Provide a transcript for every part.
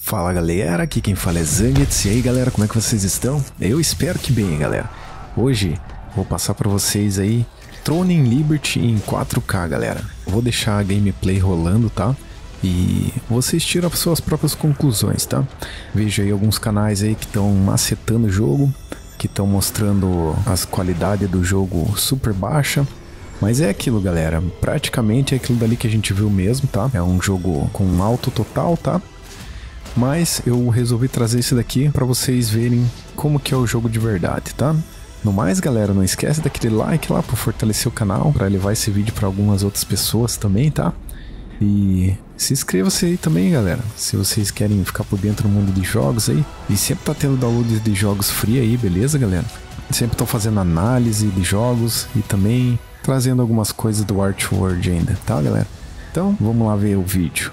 Fala galera, aqui quem fala é Zangetz. E aí galera, como é que vocês estão? Eu espero que bem, galera. Hoje vou passar pra vocês aí Throne and Liberty em 4K, galera. Vou deixar a gameplay rolando, tá? E vocês tiram as suas próprias conclusões, tá? Vejo aí alguns canais aí que estão macetando o jogo, que estão mostrando as qualidades do jogo super baixa. Mas é aquilo, galera, praticamente é aquilo dali que a gente viu mesmo, tá? É um jogo com alto total, tá? Mas eu resolvi trazer isso daqui pra vocês verem como que é o jogo de verdade, tá? No mais, galera, não esquece daquele like lá pra fortalecer o canal, pra levar esse vídeo pra algumas outras pessoas também, tá? E se inscreva-se aí também, galera, se vocês querem ficar por dentro do mundo de jogos aí. E sempre tá tendo download de jogos free aí, beleza, galera? Sempre tô fazendo análise de jogos e também trazendo algumas coisas do Artworld ainda, tá, galera? Então, vamos lá ver o vídeo.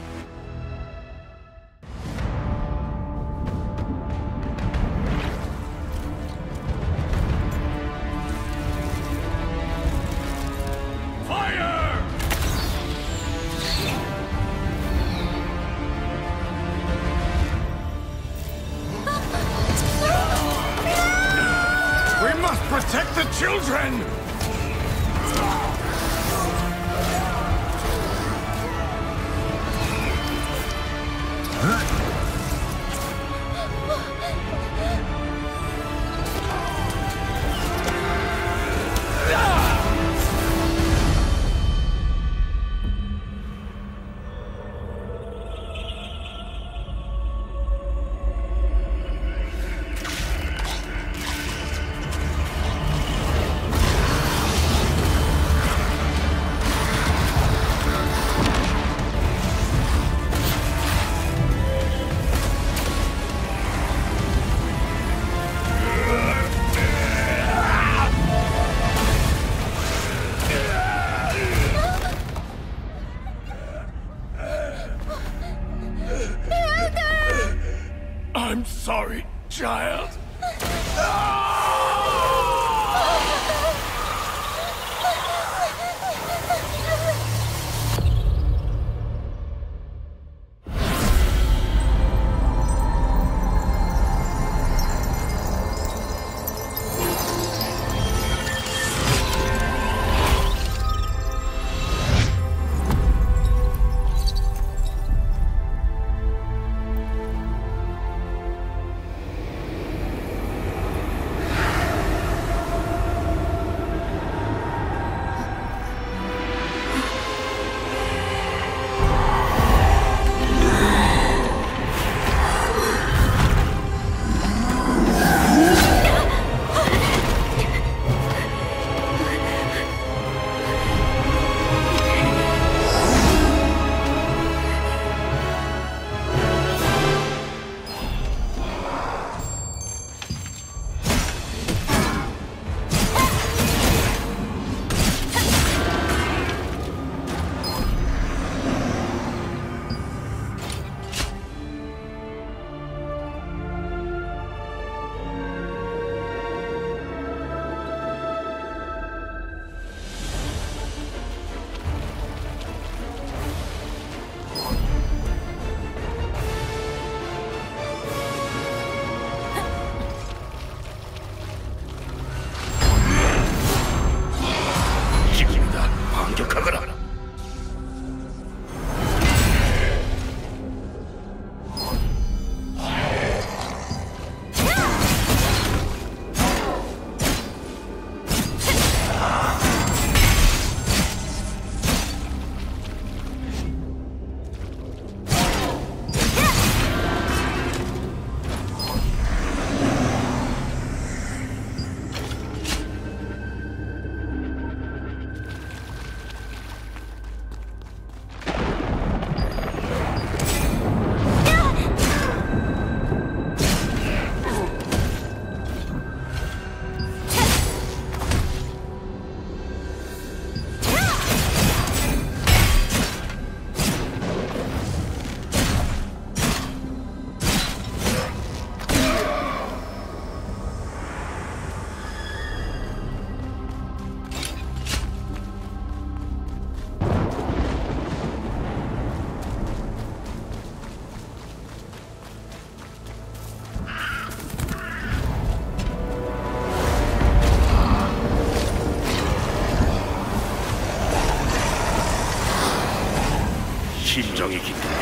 We must protect the children! I'm sorry, child.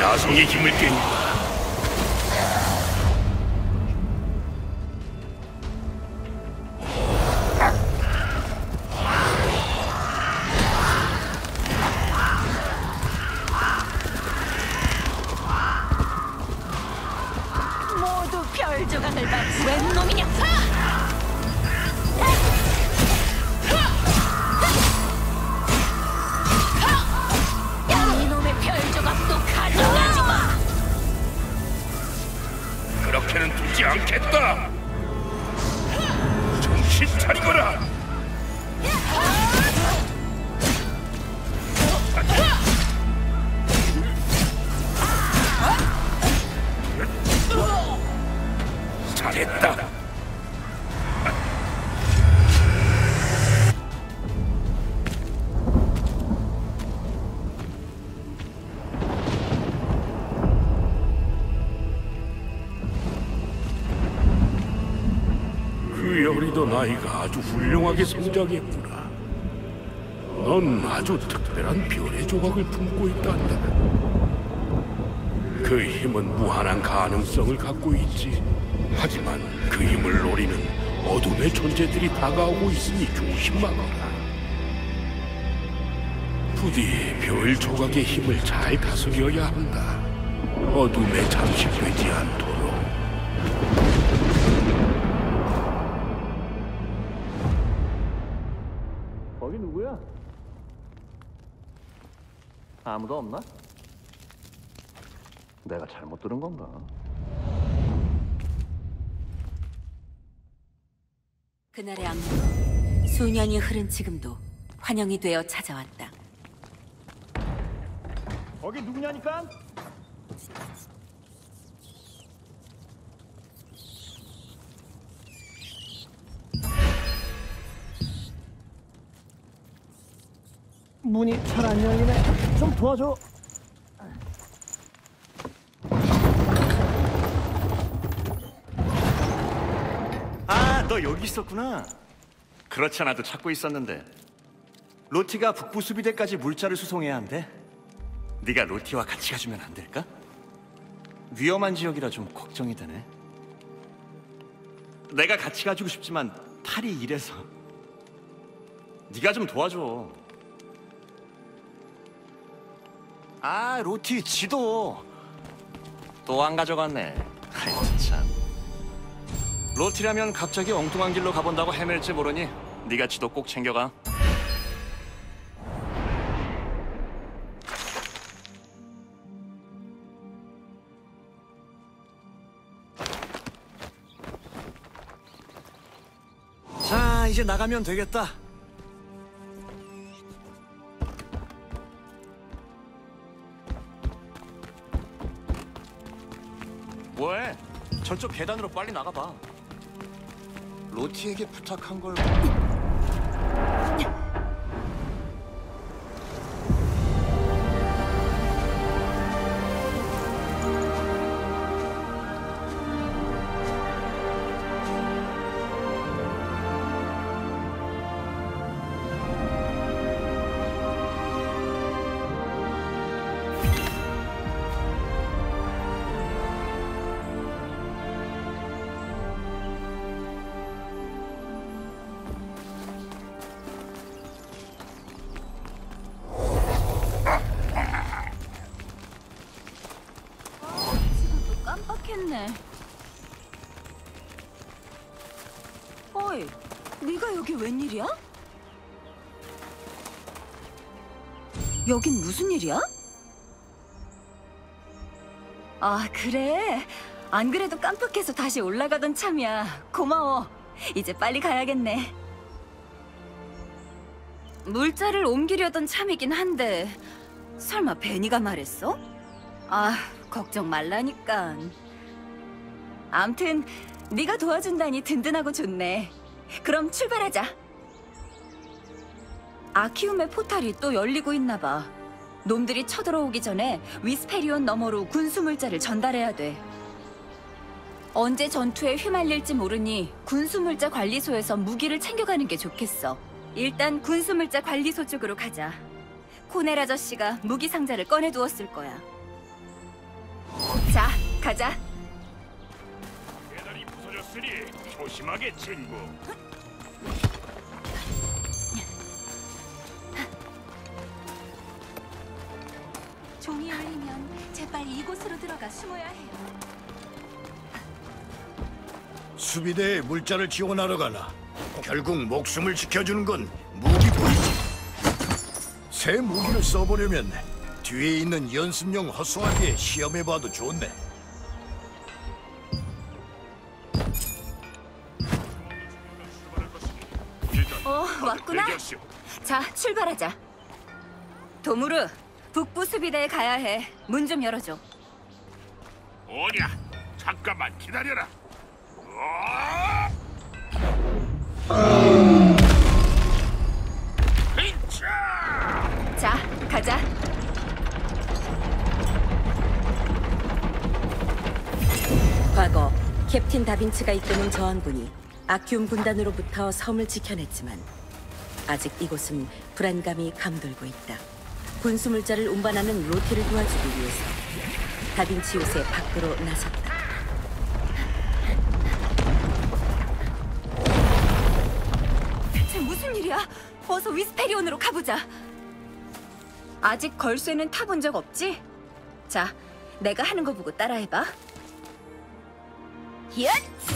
야성의 힘을 깬다. 모두 별 조각을 받고 웬 놈이냐? 이놈의 별 조각도 가져가지 마. 그렇게는 두지 않겠다. 정신 차리거라. 잘했다. 그 어리던 아이가 아주 훌륭하게 성장했구나. 넌 아주 특별한 별의 조각을 품고 있단다. 그 힘은 무한한 가능성을 갖고 있지. 하지만 그 힘을 노리는 어둠의 존재들이 다가오고 있으니 조심하거라. 부디 별 조각의 힘을 잘 다스려야 한다. 어둠에 잠식되지 않도록. 거기 누구야? 아무도 없나? 내가 잘못 들은 건가? 그날의 악몽, 수년이 흐른 지금도 환영이 되어 찾아왔다. 거기 누구냐니까? 문이 잘 안 열리네. 좀 도와줘. 아, 너 여기 있었구나. 그렇지 않아도 찾고 있었는데. 로티가 북부 수비대까지 물자를 수송해야 한대. 네가 로티와 같이 가주면 안 될까? 위험한 지역이라 좀 걱정이 되네. 내가 같이 가주고 싶지만 팔이 이래서. 네가 좀 도와줘. 아, 로티 지도 또 안 가져갔네. 아이 참. 로티라면 갑자기 엉뚱한 길로 가본다고 헤맬지 모르니 네가 지도 꼭 챙겨가. 자, 이제 나가면 되겠다. 뭐해? 저쪽 계단으로 빨리 나가봐. 로티에게 부탁한 걸... 깜빡했네. 어이, 네가 여기 웬일이야? 여긴 무슨 일이야? 아, 그래. 안 그래도 깜빡해서 다시 올라가던 참이야. 고마워. 이제 빨리 가야겠네. 물자를 옮기려던 참이긴 한데 설마 베니가 말했어? 아, 걱정 말라니까. 암튼 네가 도와준다니 든든하고 좋네. 그럼 출발하자. 아키움의 포탈이 또 열리고 있나 봐. 놈들이 쳐들어오기 전에 위스페리온 너머로 군수물자를 전달해야 돼. 언제 전투에 휘말릴지 모르니 군수물자 관리소에서 무기를 챙겨가는 게 좋겠어. 일단 군수물자 관리소 쪽으로 가자. 코넬 아저씨가 무기 상자를 꺼내두었을 거야. 자, 가자. 배달이 부서졌으니 조심하게 친구. 종이 울리면 제발 이곳으로 들어가 숨어야 해요. 수비대에 물자를 지원하러 가나. 결국 목숨을 지켜주는 건 무기뿐이지. 새 무기를 써보려면 뒤에 있는 연습용 허수아비에 시험해봐도 좋네. 왔구나. 자, 출발하자. 도무르, 북부 수비대에 가야 해. 문 좀 열어줘. 뭐냐? 잠깐만 기다려라. 자, 가자. 과거 캡틴 다빈치가 이끄는 저항군이 아큐움 군단으로부터 섬을 지켜냈지만 아직 이곳은 불안감이 감돌고 있다. 군수물자를 운반하는 로티를 도와주기 위해서 다빈치 요새 밖으로 나섰다. 대체 무슨 일이야? 어서 위스페리온으로 가보자. 아직 걸쇠는 타본 적 없지? 자, 내가 하는 거 보고 따라해봐. 얏!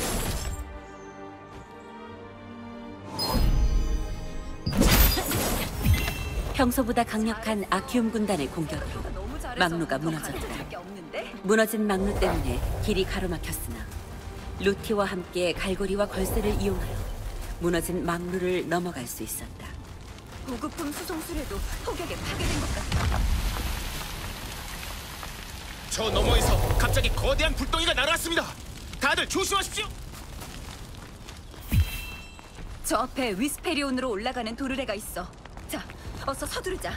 평소보다 강력한 아큐움 군단의 공격으로 막루가 무너졌다. 무너진 막루 때문에 길이 가로막혔으나 루티와 함께 갈고리와 걸쇠를 이용하여 무너진 막루를 넘어갈 수 있었다. 보급품 수송수레도 폭격에 파괴된 것 같아. 저 너머에서 갑자기 거대한 불덩이가 날아왔습니다. 다들 조심하십시오. 저 앞에 위스페리온으로 올라가는 도르래가 있어. 자, 어서 서두르자.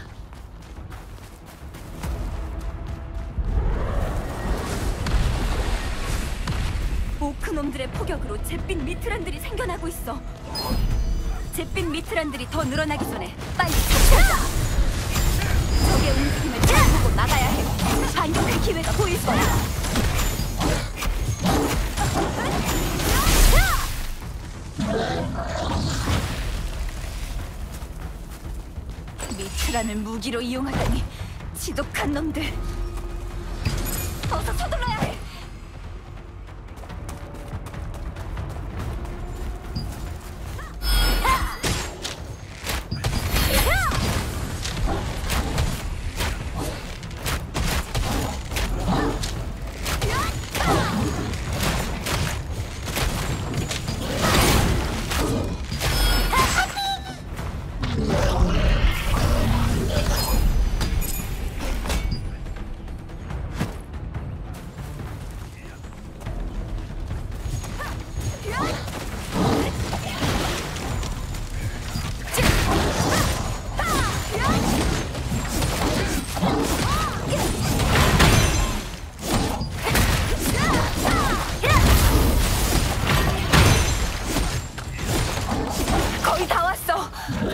오크놈들의 포격으로 잿빛 미트란들이 생겨나고 있어. 잿빛 미트란들이 더 늘어나기 전에 빨리 착수하자. 적의 움직임을 잘 보고 나가야 해. 반격할 기회가 보일 거야. 미트란을 무기로 이용하다니 지독한 놈들. 어서 서둘러야 해. 거의 다 왔어.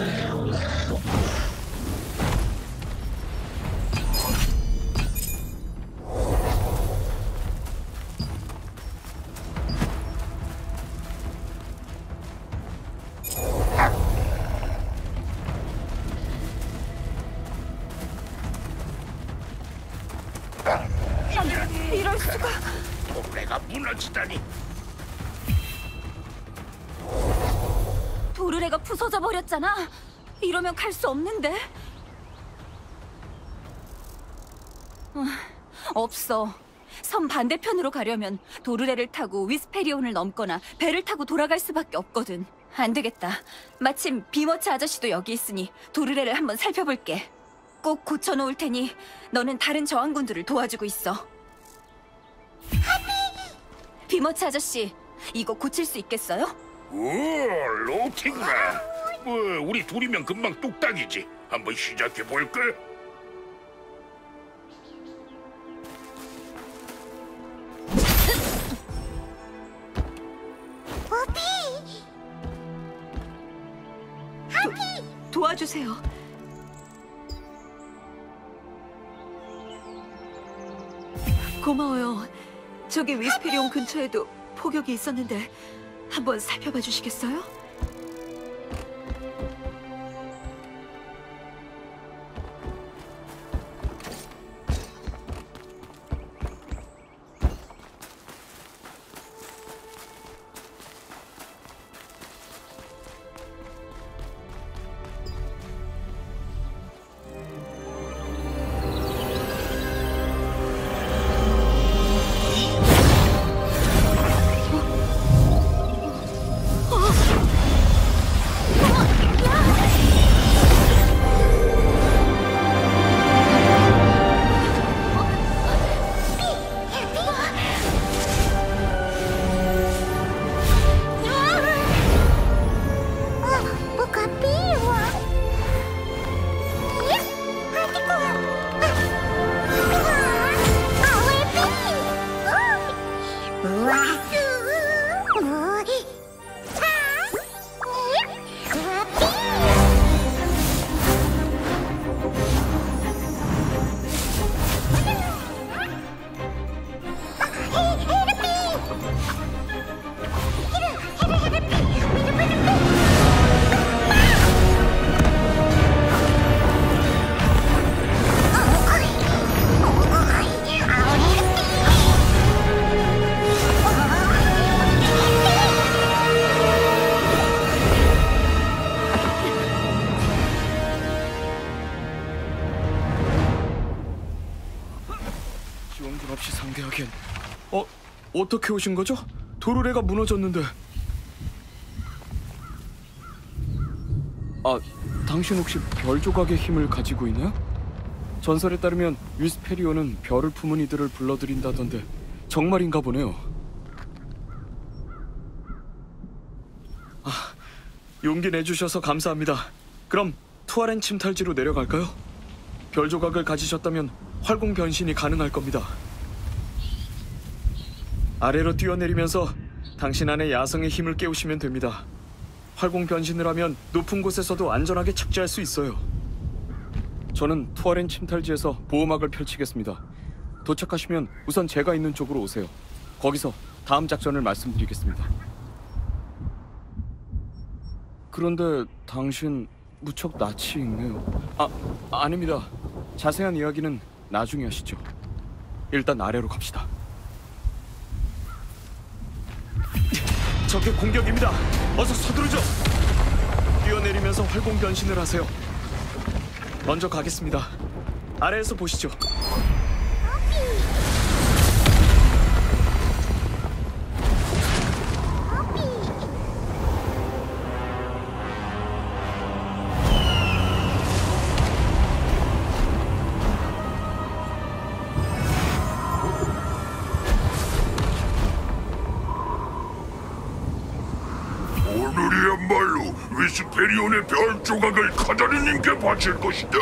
아니, 이럴 수가. 도래가 무너지다니. 도르래가 부서져 버렸잖아. 이러면 갈 수 없는데. 없어. 섬 반대편으로 가려면 도르래를 타고 위스페리온을 넘거나 배를 타고 돌아갈 수밖에 없거든. 안 되겠다. 마침 비머치 아저씨도 여기 있으니 도르래를 한번 살펴볼게. 꼭 고쳐놓을 테니 너는 다른 저항군들을 도와주고 있어. 비머치 아저씨, 이거 고칠 수 있겠어요? 오, 로티구나. 뭐 우리 둘이면 금방 뚝딱이지. 한번 시작해 볼까? 도와주세요. 고마워요. 저기 위스페리온 근처에도 포격이 있었는데 한번 살펴봐 주시겠어요? 지원군 없이 상대하기엔... 어떻게 오신 거죠? 도르래가 무너졌는데... 당신 혹시 별 조각의 힘을 가지고 있나요? 전설에 따르면 위스페리온은 별을 품은 이들을 불러들인다던데 정말인가 보네요. 용기 내주셔서 감사합니다. 그럼 투아렌 침탈지로 내려갈까요? 별 조각을 가지셨다면 활공 변신이 가능할 겁니다. 아래로 뛰어내리면서 당신 안의 야성의 힘을 깨우시면 됩니다. 활공 변신을 하면 높은 곳에서도 안전하게 착지할 수 있어요. 저는 투아렌 침탈지에서 보호막을 펼치겠습니다. 도착하시면 우선 제가 있는 쪽으로 오세요. 거기서 다음 작전을 말씀드리겠습니다. 그런데 당신 무척 낯이 익네요. 아닙니다. 자세한 이야기는 나중에 하시죠. 일단 아래로 갑시다. 적의 공격입니다. 어서 서두르죠. 뛰어내리면서 활공 변신을 하세요. 먼저 가겠습니다. 아래에서 보시죠. 오늘이야말로 위스페리온의 별 조각을 카다리님께 바칠 것이다.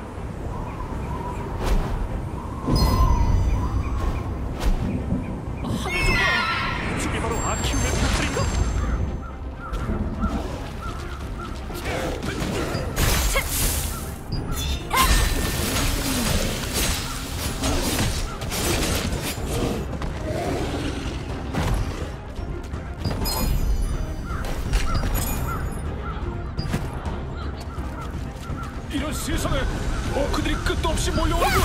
하늘 좀 봐! 저게 바로 아키움의 별들인가? 이런 세상에 오크들이 끝도 없이 몰려오는군.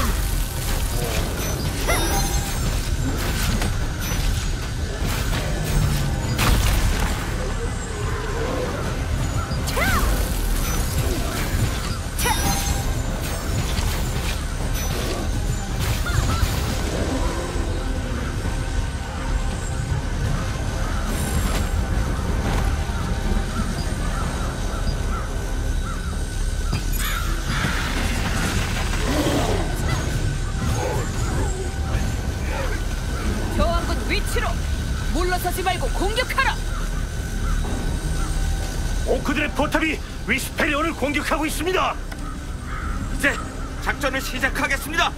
위치로 물러서지 말고 공격하라. 오크들의 포탑이 위스페리온을 공격하고 있습니다. 이제 작전을 시작하겠습니다.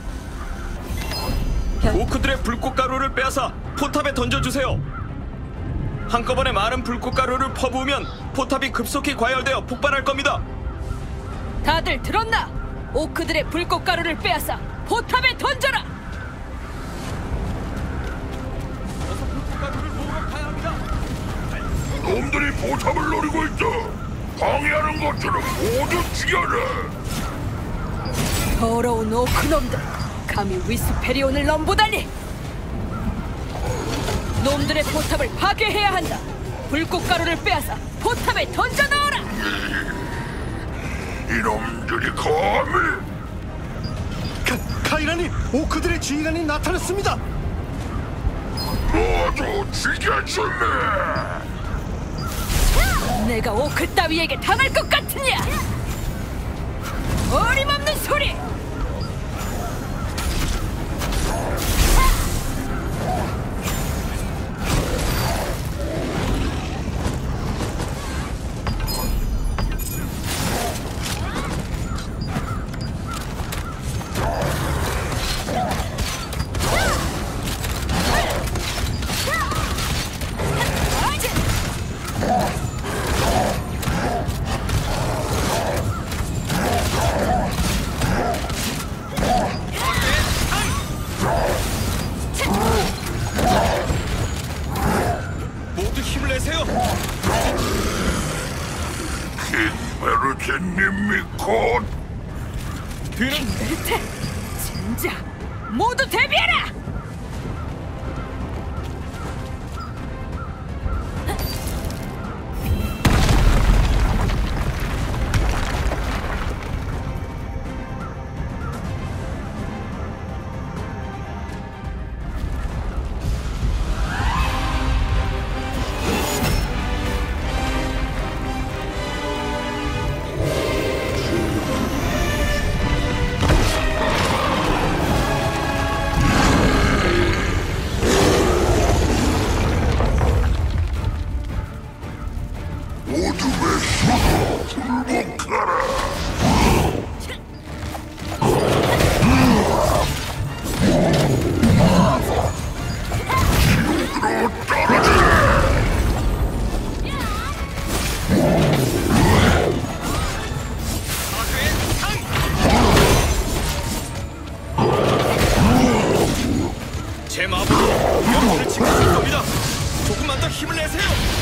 오크들의 불꽃가루를 빼앗아 포탑에 던져주세요. 한꺼번에 많은 불꽃가루를 퍼부으면 포탑이 급속히 과열되어 폭발할 겁니다. 다들 들었나? 오크들의 불꽃가루를 빼앗아 포탑에 던져라. 포탑을 노리고 있다. 방해하는 것처럼 모두 죽여라. 더러운 오크놈들, 감히 위스페리온을 넘보다니! 놈들의 포탑을 파괴해야 한다. 불꽃가루를 빼앗아 포탑에 던져 넣어라. 이놈들이 감히! 카이라님, 오크들의 지휘관이 나타났습니다. 모두 죽여줄래. 내가 오크 따위에게 당할 것 같으냐? 어림없는 소리! 모두 힘을 내세요. 메르제님이 곧 뒤는 메르테! 진짜! 모두 대비해라! 제 마음으로 여러분을 지켜줄 겁니다. 조금만 더 힘을 내세요.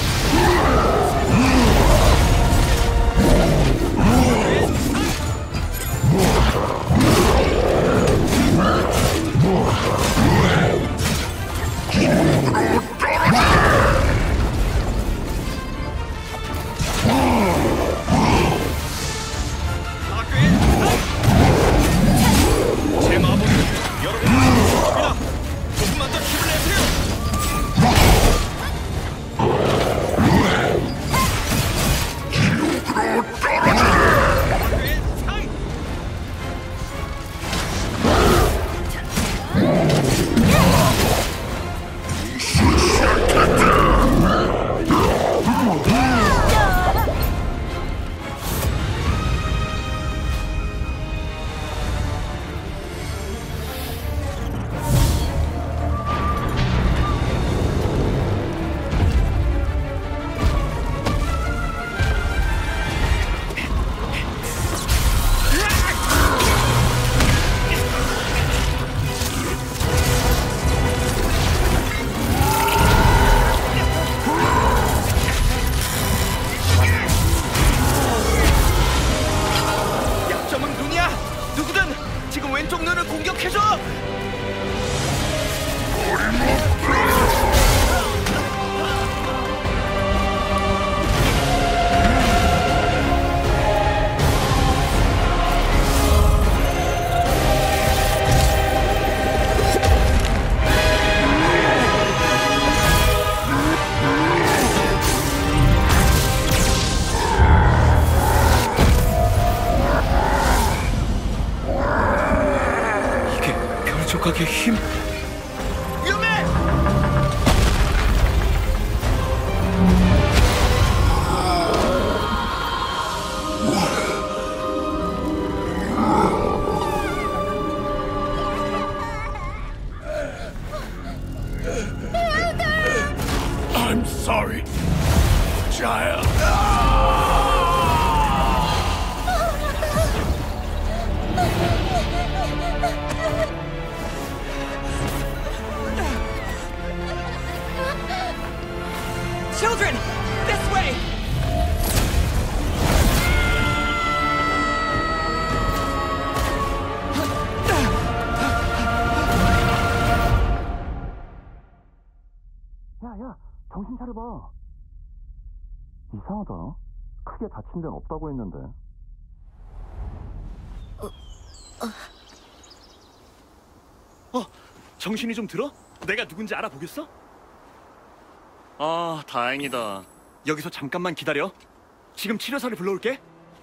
제 마음으로 여러분을 지켜줄 겁니다. 조금만 더 힘을 내세요. 약점은 눈이야. 누구든 지금 왼쪽 눈을 공격해줘. 이게 별조각의 힘. 위험해! I'm sorry, child. Children! This way! 야, 정신 차려봐. 이상하다. 크게 다친 데는 없다고 했는데. 정신이 좀 들어? 내가 누군지 알아보겠어? 아, 다행이다. 여기서 잠깐만 기다려. 지금 치료사를 불러올게.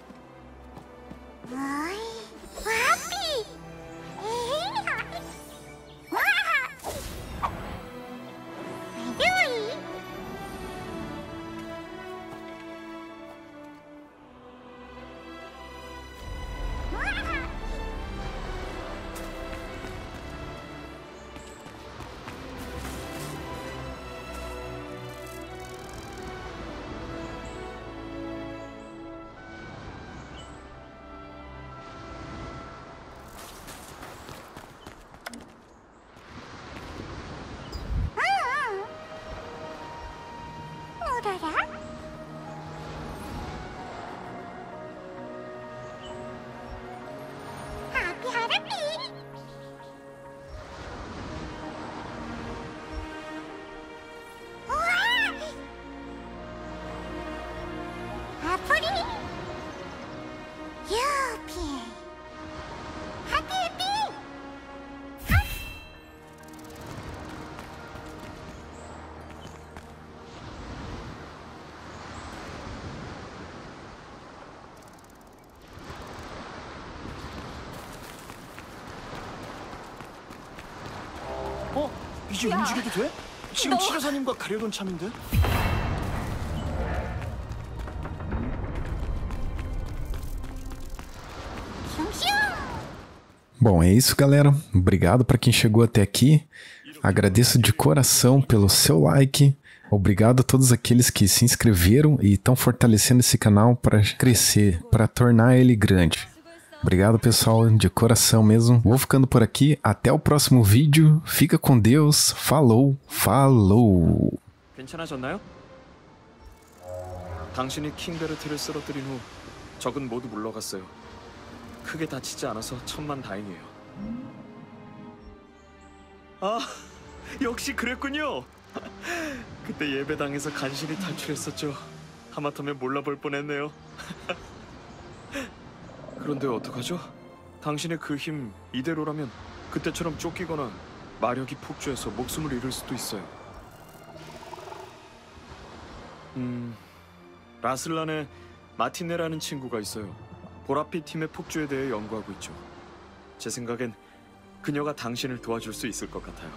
이제 움직여도 돼? 지금 치료사님과 가려던 참인데? Bom, é isso, galera. Obrigado para quem chegou até aqui. Agradeço de coração pelo seu like. Obrigado a todos aqueles que se inscreveram e estão fortalecendo esse canal para crescer, para tornar ele grande. Obrigado, pessoal, de coração mesmo. Vou ficando por aqui. Até o próximo vídeo. Fica com Deus. Falou. falou. 괜찮아졌나요? 당신이 킹베르트를 쓰러뜨린 후 적은 모두 물러갔어요. 크게 다치지 않아서 천만다행이에요. 아, 역시 그랬군요. 그때 예배당에서 간신히 탈출했었죠. 하마터면 몰라볼 뻔했네요. 그런데 어떡하죠? 당신의 그 힘 이대로라면 그때처럼 쫓기거나 마력이 폭주해서 목숨을 잃을 수도 있어요. 라슬란에 마티네라는 친구가 있어요. 보라피 팀의 폭주에 대해 연구하고 있죠. 제 생각엔 그녀가 당신을 도와줄 수 있을 것 같아요.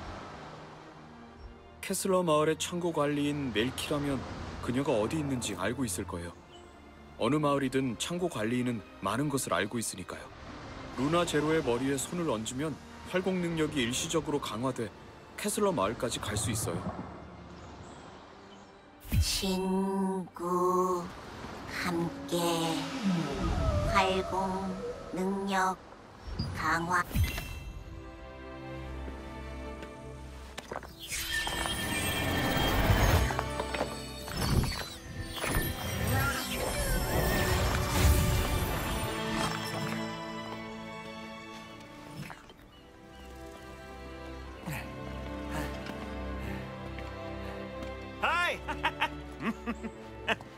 캐슬러 마을의 창고 관리인 멜키라면 그녀가 어디 있는지 알고 있을 거예요. 어느 마을이든 창고 관리인은 많은 것을 알고 있으니까요. 루나 제로의 머리에 손을 얹으면 활공 능력이 일시적으로 강화돼 캐슬러 마을까지 갈 수 있어요. 친구 함께 활공 능력 강화. 하이!